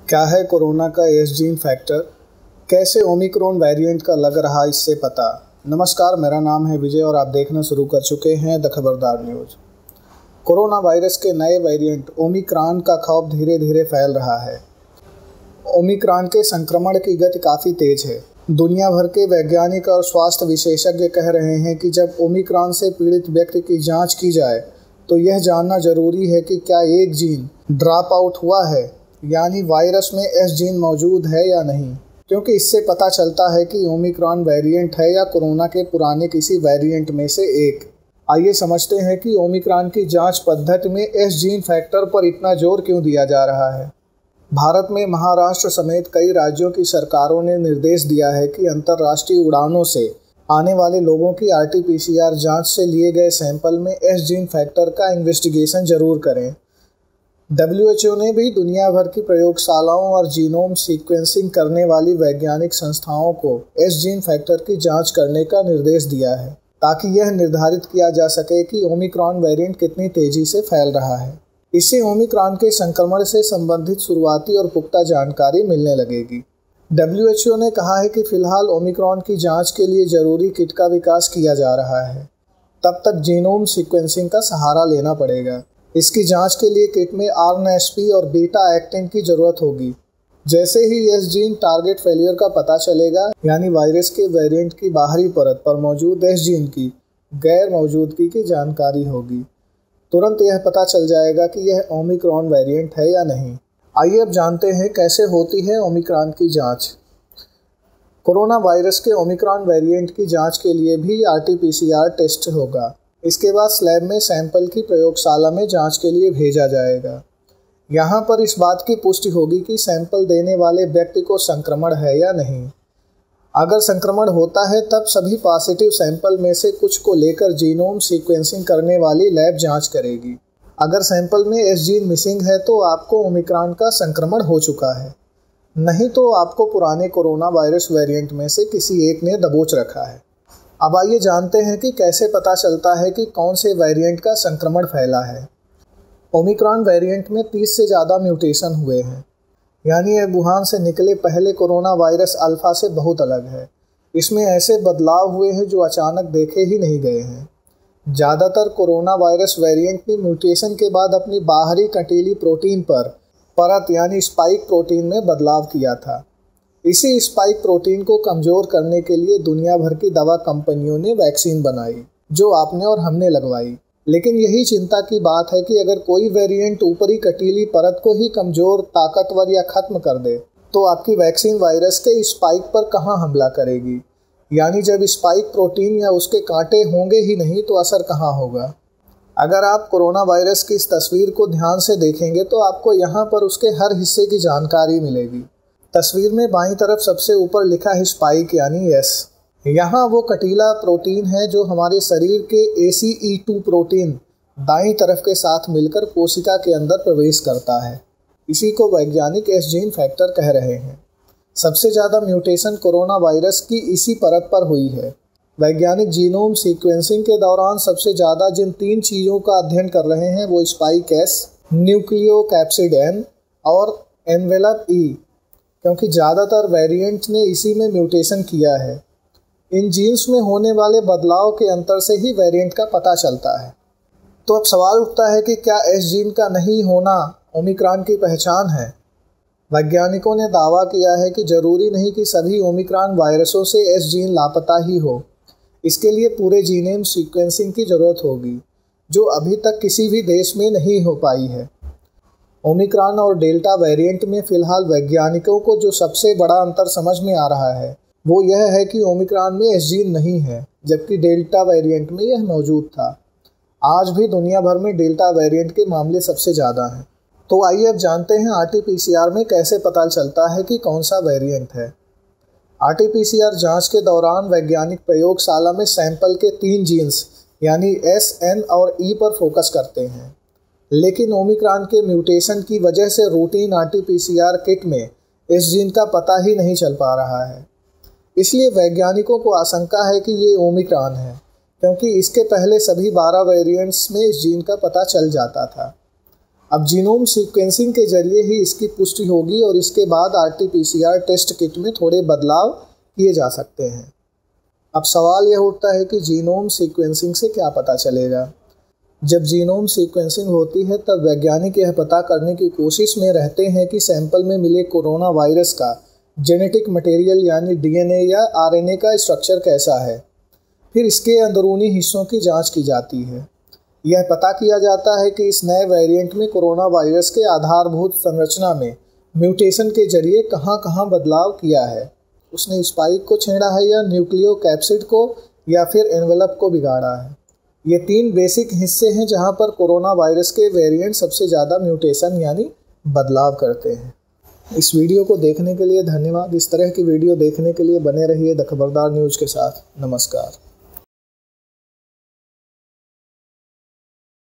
क्या है कोरोना का एस जीन फैक्टर, कैसे ओमिक्रॉन वेरिएंट का लग रहा इससे पता। नमस्कार, मेरा नाम है विजय और आप देखना शुरू कर चुके हैं द खबरदार न्यूज़। कोरोना वायरस के नए वेरिएंट ओमिक्रॉन का खौफ धीरे धीरे फैल रहा है। ओमिक्रॉन के संक्रमण की गति काफ़ी तेज है। दुनिया भर के वैज्ञानिक और स्वास्थ्य विशेषज्ञ कह रहे हैं कि जब ओमिक्रॉन से पीड़ित व्यक्ति की जांच की जाए तो यह जानना जरूरी है कि क्या एक जीन ड्रॉप आउट हुआ है, यानी वायरस में एस जीन मौजूद है या नहीं, क्योंकि इससे पता चलता है कि ओमिक्रॉन वेरिएंट है या कोरोना के पुराने किसी वेरिएंट में से एक। आइए समझते हैं कि ओमिक्रॉन की जांच पद्धति में एस जीन फैक्टर पर इतना जोर क्यों दिया जा रहा है। भारत में महाराष्ट्र समेत कई राज्यों की सरकारों ने निर्देश दिया है कि अंतर्राष्ट्रीय उड़ानों से आने वाले लोगों की RT-PCR जांच से लिए गए सैंपल में एस जीन फैक्टर का इन्वेस्टिगेशन जरूर करें। WHO ने भी दुनिया भर की प्रयोगशालाओं और जीनोम सीक्वेंसिंग करने वाली वैज्ञानिक संस्थाओं को एस जीन फैक्टर की जांच करने का निर्देश दिया है, ताकि यह निर्धारित किया जा सके कि ओमिक्रॉन वेरिएंट कितनी तेजी से फैल रहा है। इससे ओमिक्रॉन के संक्रमण से संबंधित शुरुआती और पुख्ता जानकारी मिलने लगेगी। WHO ने कहा है कि फिलहाल ओमिक्रॉन की जांच के लिए जरूरी किट का विकास किया जा रहा है। तब तक जीनोम सीक्वेंसिंग का सहारा लेना पड़ेगा। इसकी जांच के लिए किट में RNAsp और बीटा एक्टिन की ज़रूरत होगी। जैसे ही एस जीन टारगेट फेलियर का पता चलेगा, यानी वायरस के वेरिएंट की बाहरी परत पर मौजूद एस जीन की गैर मौजूदगी की जानकारी होगी, तुरंत यह पता चल जाएगा कि यह ओमिक्रॉन वेरिएंट है या नहीं। आइए अब जानते हैं कैसे होती है ओमिक्रॉन की जांच। कोरोना वायरस के ओमिक्रॉन वेरिएंट की जांच के लिए भी RT-PCR टेस्ट होगा। इसके बाद स्लैब में सैंपल की प्रयोगशाला में जांच के लिए भेजा जाएगा। यहाँ पर इस बात की पुष्टि होगी कि सैंपल देने वाले व्यक्ति को संक्रमण है या नहीं। अगर संक्रमण होता है तब सभी पॉजिटिव सैंपल में से कुछ को लेकर जीनोम सीक्वेंसिंग करने वाली लैब जांच करेगी। अगर सैंपल में एस जीन मिसिंग है तो आपको ओमिक्रॉन का संक्रमण हो चुका है, नहीं तो आपको पुराने कोरोना वायरस वेरिएंट में से किसी एक ने दबोच रखा है। अब आइए जानते हैं कि कैसे पता चलता है कि कौन से वेरिएंट का संक्रमण फैला है। ओमिक्रॉन वेरिएंट में 30 से ज़्यादा म्यूटेशन हुए हैं, यानी यह वुहान से निकले पहले कोरोना वायरस अल्फ़ा से बहुत अलग है। इसमें ऐसे बदलाव हुए हैं जो अचानक देखे ही नहीं गए हैं। ज़्यादातर कोरोना वायरस वेरिएंट ने म्यूटेशन के बाद अपनी बाहरी कटीली प्रोटीन पर परत यानी स्पाइक प्रोटीन में बदलाव किया था। इसी स्पाइक प्रोटीन को कमज़ोर करने के लिए दुनिया भर की दवा कंपनियों ने वैक्सीन बनाई, जो आपने और हमने लगवाई। लेकिन यही चिंता की बात है कि अगर कोई वेरिएंट ऊपरी कटीली परत को ही कमज़ोर, ताकतवर या ख़त्म कर दे तो आपकी वैक्सीन वायरस के स्पाइक पर कहाँ हमला करेगी। यानी जब स्पाइक प्रोटीन या उसके कांटे होंगे ही नहीं तो असर कहाँ होगा। अगर आप कोरोना वायरस की इस तस्वीर को ध्यान से देखेंगे तो आपको यहाँ पर उसके हर हिस्से की जानकारी मिलेगी। तस्वीर में बाईं तरफ सबसे ऊपर लिखा है स्पाइक यानी एस। यहाँ वो कटीला प्रोटीन है जो हमारे शरीर के ACE2 प्रोटीन दाईं तरफ के साथ मिलकर कोशिका के अंदर प्रवेश करता है। इसी को वैज्ञानिक एस जीन फैक्टर कह रहे हैं। सबसे ज़्यादा म्यूटेशन कोरोना वायरस की इसी परत पर हुई है। वैज्ञानिक जीनोम सीक्वेंसिंग के दौरान सबसे ज़्यादा जिन 3 चीज़ों का अध्ययन कर रहे हैं वो स्पाइक एस, न्यूक्लियोकैप्सिड N और एनवेलप E, क्योंकि ज़्यादातर वेरिएंट्स ने इसी में म्यूटेशन किया है। इन जीन्स में होने वाले बदलाव के अंतर से ही वेरिएंट का पता चलता है। तो अब सवाल उठता है कि क्या एस जीन का नहीं होना ओमिक्रॉन की पहचान है। वैज्ञानिकों ने दावा किया है कि जरूरी नहीं कि सभी ओमिक्रॉन वायरसों से एस जीन लापता ही हो। इसके लिए पूरे जीनोम सीक्वेंसिंग की ज़रूरत होगी, जो अभी तक किसी भी देश में नहीं हो पाई है। ओमिक्रॉन और डेल्टा वेरिएंट में फ़िलहाल वैज्ञानिकों को जो सबसे बड़ा अंतर समझ में आ रहा है वो यह है कि ओमिक्रॉन में एस जीन नहीं है, जबकि डेल्टा वेरिएंट में यह मौजूद था। आज भी दुनिया भर में डेल्टा वेरिएंट के मामले सबसे ज़्यादा हैं। तो आइए अब जानते हैं RT-PCR में कैसे पता चलता है कि कौन सा वेरिएंट है। RT-PCR जाँच के दौरान वैज्ञानिक प्रयोगशाला में सैंपल के 3 जीन्स यानी S, N और E पर फोकस करते हैं। लेकिन ओमिक्रॉन के म्यूटेशन की वजह से रूटीन RT-PCR किट में इस जीन का पता ही नहीं चल पा रहा है। इसलिए वैज्ञानिकों को आशंका है कि ये ओमिक्रॉन है, क्योंकि इसके पहले सभी 12 वेरिएंट्स में इस जीन का पता चल जाता था। अब जीनोम सीक्वेंसिंग के जरिए ही इसकी पुष्टि होगी और इसके बाद RT-PCR टेस्ट किट में थोड़े बदलाव किए जा सकते हैं। अब सवाल यह उठता है कि जीनोम सीक्वेंसिंग से क्या पता चलेगा। जब जीनोम सीक्वेंसिंग होती है तब वैज्ञानिक यह पता करने की कोशिश में रहते हैं कि सैंपल में मिले कोरोना वायरस का जेनेटिक मटेरियल यानी DNA या RNA का स्ट्रक्चर कैसा है। फिर इसके अंदरूनी हिस्सों की जांच की जाती है। यह पता किया जाता है कि इस नए वेरिएंट में कोरोना वायरस के आधारभूत संरचना में म्यूटेशन के जरिए कहां कहां बदलाव किया है। उसने स्पाइक को छेड़ा है या न्यूक्लियोकैप्सिड को या फिर एनवेलप को बिगाड़ा है। ये 3 बेसिक हिस्से हैं जहां पर कोरोना वायरस के वेरिएंट सबसे ज़्यादा म्यूटेशन यानी बदलाव करते हैं। इस वीडियो को देखने के लिए धन्यवाद। इस तरह की वीडियो देखने के लिए बने रहिए द खबरदार न्यूज़ के साथ। नमस्कार।